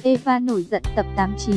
Eva nổi giận tập 89.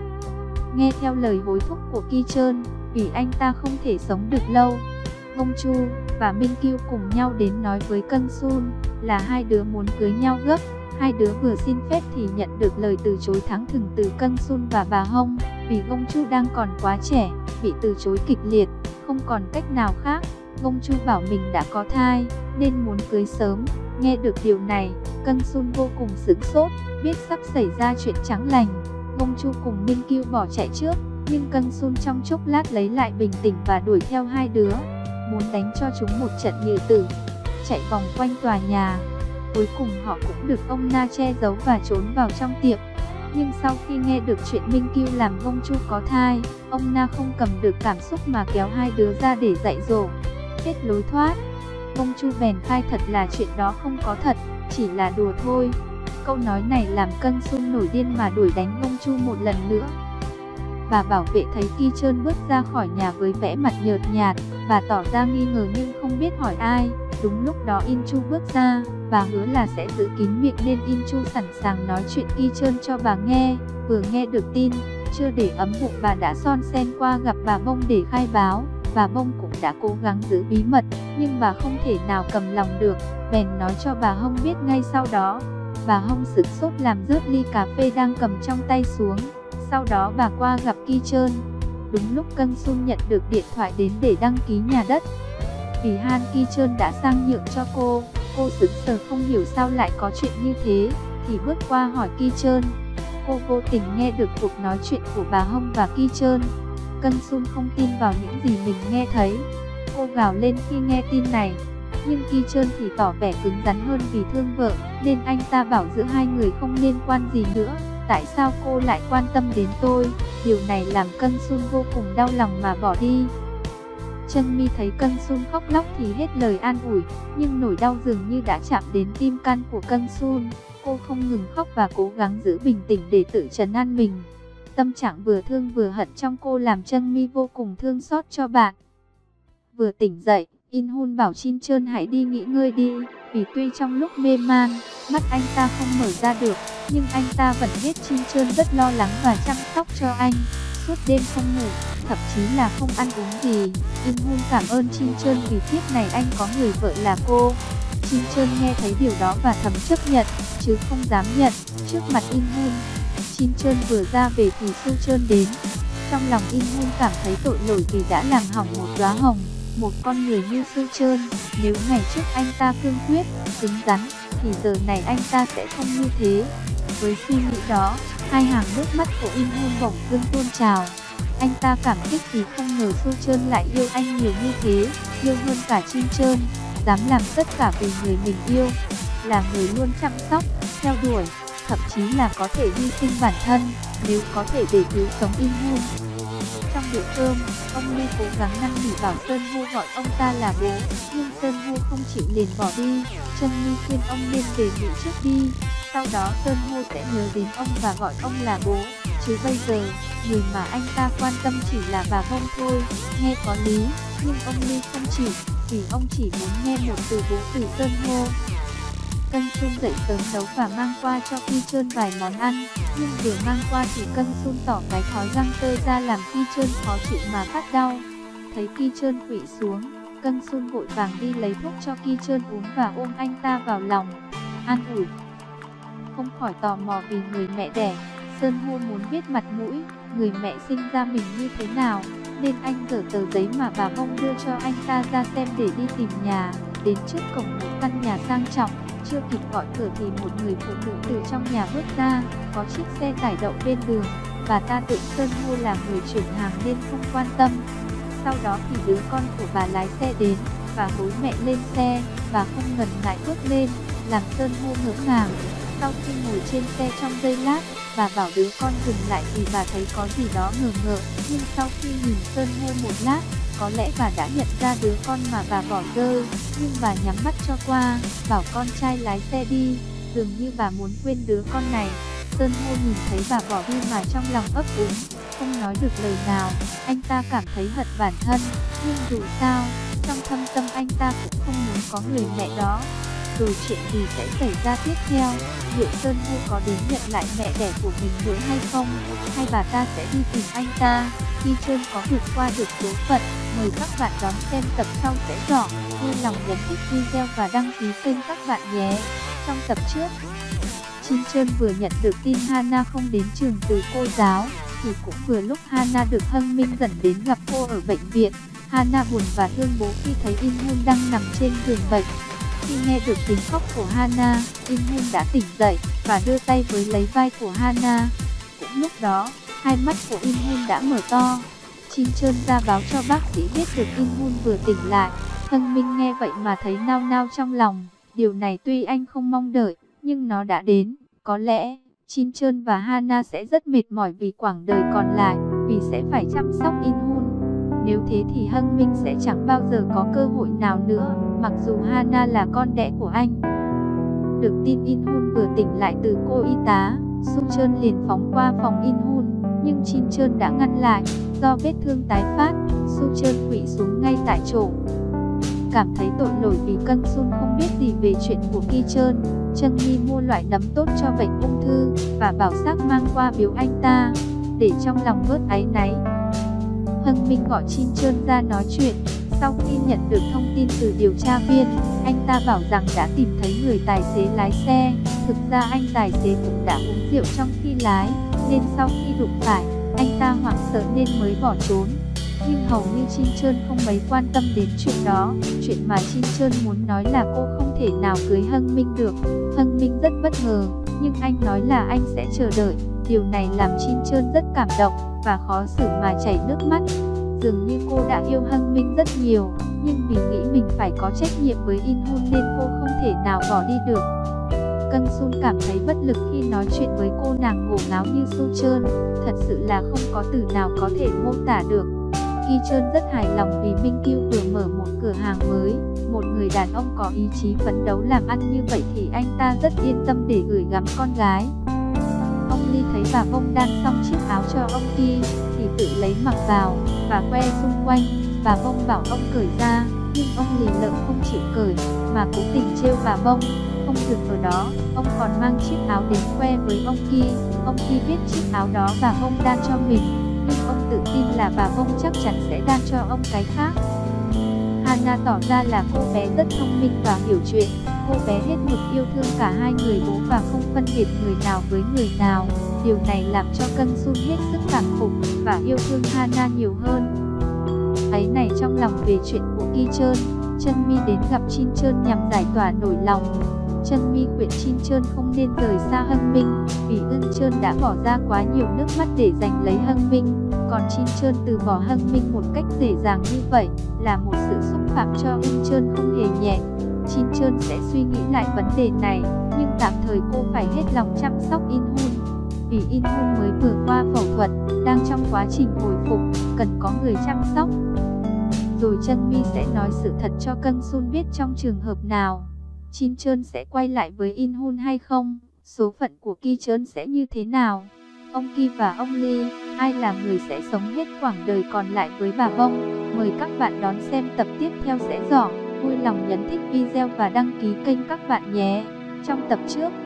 Nghe theo lời hối thúc của Ki Chơn, vì anh ta không thể sống được lâu, Gong Chu và Min Kyu cùng nhau đến nói với Kang Sun là hai đứa muốn cưới nhau gấp. Hai đứa vừa xin phép thì nhận được lời từ chối thẳng thừng từ Kang Sun và bà Hong, vì Gong Chu đang còn quá trẻ, bị từ chối kịch liệt, không còn cách nào khác. Gong Chu bảo mình đã có thai, nên muốn cưới sớm. Nghe được điều này, Kang Sun vô cùng sửng sốt, biết sắp xảy ra chuyện chẳng lành. Gong Chu cùng Min Kyu bỏ chạy trước, nhưng Kang Sun trong chốc lát lấy lại bình tĩnh và đuổi theo hai đứa, muốn đánh cho chúng một trận như tử, chạy vòng quanh tòa nhà. Cuối cùng họ cũng được ông Na che giấu và trốn vào trong tiệm. Nhưng sau khi nghe được chuyện Min Kyu làm Gong Chu có thai, ông Na không cầm được cảm xúc mà kéo hai đứa ra để dạy dỗ. Hết lối thoát, Gong Chu bèn khai thật là chuyện đó không có thật, chỉ là đùa thôi. Câu nói này làm Kang Sun nổi điên mà đuổi đánh Gong Chu một lần nữa. Bà bảo vệ thấy Ki Chơn bước ra khỏi nhà với vẻ mặt nhợt nhạt, bà tỏ ra nghi ngờ nhưng không biết hỏi ai. Đúng lúc đó In Chu bước ra, bà hứa là sẽ giữ kín miệng nên In Chu sẵn sàng nói chuyện Ki Chơn cho bà nghe. Vừa nghe được tin, chưa để ấm bụng bà đã son sen qua gặp bà Bông để khai báo. Bà Bông cũng đã cố gắng giữ bí mật, nhưng bà không thể nào cầm lòng được, bèn nói cho bà Hong biết ngay sau đó. Bà Hong sửng sốt làm rớt ly cà phê đang cầm trong tay xuống. Sau đó bà qua gặp Ki Chơn. Đúng lúc Kang Sun nhận được điện thoại đến để đăng ký nhà đất. Vì Han Ki Chơn đã sang nhượng cho cô sững sờ không hiểu sao lại có chuyện như thế, thì bước qua hỏi Ki Chơn. Cô vô tình nghe được cuộc nói chuyện của bà Hong và Ki Chơn. Kang Sun không tin vào những gì mình nghe thấy. Cô gào lên khi nghe tin này. Nhưng Ki Chơn thì tỏ vẻ cứng rắn hơn vì thương vợ, nên anh ta bảo giữa hai người không liên quan gì nữa. Tại sao cô lại quan tâm đến tôi? Điều này làm Kang Sun vô cùng đau lòng mà bỏ đi. Chân Mi thấy Kang Sun khóc lóc thì hết lời an ủi, nhưng nỗi đau dường như đã chạm đến tim can của Kang Sun. Cô không ngừng khóc và cố gắng giữ bình tĩnh để tự trấn an mình. Tâm trạng vừa thương vừa hận trong cô làm Chân Mi vô cùng thương xót cho bạn. Vừa tỉnh dậy, In Hun bảo Chin Chơn hãy đi nghỉ ngơi đi, vì tuy trong lúc mê man, mắt anh ta không mở ra được, nhưng anh ta vẫn biết Chin Chơn rất lo lắng và chăm sóc cho anh. Suốt đêm không ngủ, thậm chí là không ăn uống gì. In Hun cảm ơn Chin Chơn vì kiếp này anh có người vợ là cô. Chin Chơn nghe thấy điều đó và thầm chấp nhận, chứ không dám nhận trước mặt In Hun. Chin Chơn vừa ra về thì Su Chơn đến. Trong lòng In Hun cảm thấy tội lỗi vì đã làm hỏng một đóa hồng. Một con người như Su Chơn, nếu ngày trước anh ta cương quyết, cứng rắn, thì giờ này anh ta sẽ không như thế. Với suy nghĩ đó, hai hàng nước mắt của In Hun bỗng dưng tuôn trào. Anh ta cảm kích vì không ngờ Su Chơn lại yêu anh nhiều như thế, yêu hơn cả Chin Chơn, dám làm tất cả vì người mình yêu, là người luôn chăm sóc, theo đuổi, thậm chí là có thể hy sinh bản thân, nếu có thể để cứu sống In Hun. Trong bữa cơm, ông Lee cố gắng năn nỉ bảo Sơn Hu gọi ông ta là bố, nhưng Sơn Hu không chịu liền bỏ đi. Chân Mi khuyên ông nên về nghỉ trước đi, sau đó Sơn Hu sẽ nhớ đến ông và gọi ông là bố. Chứ bây giờ, người mà anh ta quan tâm chỉ là bà Bông thôi. Nghe có lý, nhưng ông Lee không chịu, vì ông chỉ muốn nghe một từ bố từ Sơn Hu. Kang Sun dậy sớm nấu và mang qua cho Ki Chơn vài món ăn, nhưng vừa mang qua thì Kang Sun tỏ cái thói răng tơ ra làm Ki Chơn khó chịu mà phát đau. Thấy Ki Chơn quỵ xuống, Kang Sun vội vàng đi lấy thuốc cho Ki Chơn uống và ôm anh ta vào lòng, an ủi. Không khỏi tò mò vì người mẹ đẻ, Sơn Hu muốn biết mặt mũi người mẹ sinh ra mình như thế nào, nên anh giở tờ giấy mà bà Bông đưa cho anh ta ra xem để đi tìm nhà. Đến trước cổng một căn nhà sang trọng, chưa kịp gọi cửa thì một người phụ nữ từ trong nhà bước ra, có chiếc xe tải đậu bên đường. Bà ta tưởng Sơn Hu là người chuyển hàng nên không quan tâm. Sau đó thì đứa con của bà lái xe đến và hối mẹ lên xe. Bà không ngần ngại bước lên, làm Sơn Hu ngỡ ngàng. Sau khi ngồi trên xe trong giây lát, bà bảo đứa con dừng lại vì bà thấy có gì đó ngờ ngợ. Nhưng sau khi nhìn Sơn Hu một lát, có lẽ bà đã nhận ra đứa con mà bà bỏ rơi, nhưng bà nhắm mắt cho qua, bảo con trai lái xe đi, dường như bà muốn quên đứa con này. Sơn Hu nhìn thấy bà bỏ đi mà trong lòng ấp úng, không nói được lời nào. Anh ta cảm thấy hận bản thân, nhưng dù sao, trong thâm tâm anh ta cũng không muốn có người mẹ đó. rồi chuyện gì sẽ xảy ra tiếp theo? Liệu Sơn Hu có đến nhận lại mẹ đẻ của mình nữa hay không? Hay bà ta sẽ đi tìm anh ta? Ki Chơn có vượt qua được số phận? Mời các bạn đón xem tập sau sẽ rõ. Vui lòng nhấn thích video và đăng ký kênh các bạn nhé. Trong tập trước, Ki Chơn vừa nhận được tin Hana không đến trường từ cô giáo, thì cũng vừa lúc Hana được Hưng Minh dẫn đến gặp cô ở bệnh viện. Hana buồn và thương bố khi thấy In Hun đang nằm trên giường bệnh. Khi nghe được tiếng khóc của Hana, In Hun đã tỉnh dậy và đưa tay với lấy vai của Hana. Cũng lúc đó, hai mắt của In Hun đã mở to. Ki Chơn ra báo cho bác sĩ biết được In Hun vừa tỉnh lại. Hưng Minh nghe vậy mà thấy nao nao trong lòng. Điều này tuy anh không mong đợi, nhưng nó đã đến. Có lẽ Ki Chơn và Hana sẽ rất mệt mỏi vì quãng đời còn lại, vì sẽ phải chăm sóc In Hun. Nếu thế thì Hưng Minh sẽ chẳng bao giờ có cơ hội nào nữa, mặc dù Hana là con đẻ của anh. Được tin In Hun vừa tỉnh lại từ cô y tá, Su Chơn liền phóng qua phòng In Hun, nhưng Ki Chơn đã ngăn lại. Do vết thương tái phát, Su Chơn quỵ xuống ngay tại chỗ. Cảm thấy tội lỗi vì Kang Sun không biết gì về chuyện của Ki Chơn, Chung Mi mua loại nấm tốt cho bệnh ung thư và bảo xác mang qua biếu anh ta, để trong lòng bớt áy náy. Hưng Minh gọi Ki Chơn ra nói chuyện. Sau khi nhận được thông tin từ điều tra viên, anh ta bảo rằng đã tìm thấy người tài xế lái xe. Thực ra anh tài xế cũng đã uống rượu trong khi lái, nên sau khi đụng phải, anh ta hoảng sợ nên mới bỏ trốn. Nhưng hầu như Ki Chơn không mấy quan tâm đến chuyện đó. Chuyện mà Ki Chơn muốn nói là cô không thể nào cưới Hưng Minh được. Hưng Minh rất bất ngờ, nhưng anh nói là anh sẽ chờ đợi. Điều này làm Ki Chơn rất cảm động và khó xử mà chảy nước mắt. Dường như cô đã yêu Hưng Minh rất nhiều, nhưng vì nghĩ mình phải có trách nhiệm với In Hun nên cô không thể nào bỏ đi được. Kang Sun cảm thấy bất lực khi nói chuyện với cô nàng ngổ ngáo như Su Chơn. Thật sự là không có từ nào có thể mô tả được. Ki Chơn rất hài lòng vì Minh Kyu vừa mở một cửa hàng mới. Một người đàn ông có ý chí phấn đấu làm ăn như vậy thì anh ta rất yên tâm để gửi gắm con gái. Ông Ly thấy bà Bông đan xong chiếc áo cho ông Ki thì tự lấy mặc vào và khoe xung quanh. Bà Bông bảo ông cởi ra, nhưng ông lì lợm không chịu cởi mà cố tình trêu bà Bông. Không dừng ở đó, ông còn mang chiếc áo đến khoe với ông Ki. Ông Ki biết chiếc áo đó bà Bông đan cho mình, nhưng ông tự tin là bà Bông chắc chắn sẽ đan cho ông cái khác. Hana tỏ ra là cô bé rất thông minh và hiểu chuyện. Cô bé hết mực yêu thương cả hai người bố và không phân biệt người nào với người nào. Điều này làm cho Kang Sun hết sức cảm phục và yêu thương Hana nhiều hơn. Ấy này, trong lòng về chuyện của Ki Chơn, Chung Mi đến gặp Ki Chơn nhằm giải tỏa nỗi lòng. Chung Mi khuyên Ki Chơn không nên rời xa Hưng Minh, vì Eun Chơn đã bỏ ra quá nhiều nước mắt để giành lấy Hưng Minh. Còn Ki Chơn từ bỏ Hưng Minh một cách dễ dàng như vậy là một sự xúc phạm cho Eun Chơn không hề nhẹ. Ki Chơn sẽ suy nghĩ lại vấn đề này, nhưng tạm thời cô phải hết lòng chăm sóc In Hun. Vì In Hun mới vừa qua phẫu thuật, đang trong quá trình hồi phục, cần có người chăm sóc. Rồi Chung Mi sẽ nói sự thật cho Kang Sun biết trong trường hợp nào. Ki Chơn sẽ quay lại với In Hun hay không? Số phận của Ki Chơn sẽ như thế nào? Ông Ki và ông Lee, ai là người sẽ sống hết quãng đời còn lại với bà Bông? Mời các bạn đón xem tập tiếp theo sẽ rõ. Vui lòng nhấn thích video và đăng ký kênh các bạn nhé. Trong tập trước,